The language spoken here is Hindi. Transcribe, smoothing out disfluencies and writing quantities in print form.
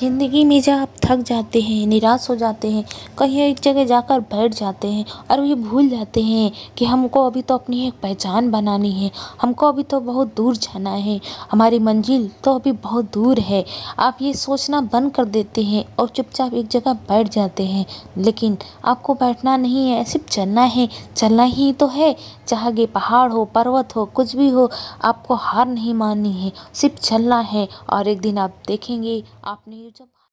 ज़िंदगी में जब आप थक जाते हैं, निराश हो जाते हैं, कहीं एक जगह जाकर बैठ जाते हैं और ये भूल जाते हैं कि हमको अभी तो अपनी एक पहचान बनानी है, हमको अभी तो बहुत दूर जाना है, हमारी मंजिल तो अभी बहुत दूर है। आप ये सोचना बंद कर देते हैं और चुपचाप एक जगह बैठ जाते हैं। लेकिन आपको बैठना नहीं है, सिर्फ चलना है, चलना ही तो है। चाहे पहाड़ हो, पर्वत हो, कुछ भी हो, आपको हार नहीं माननी है, सिर्फ चलना है। और एक दिन आप देखेंगे आपने जब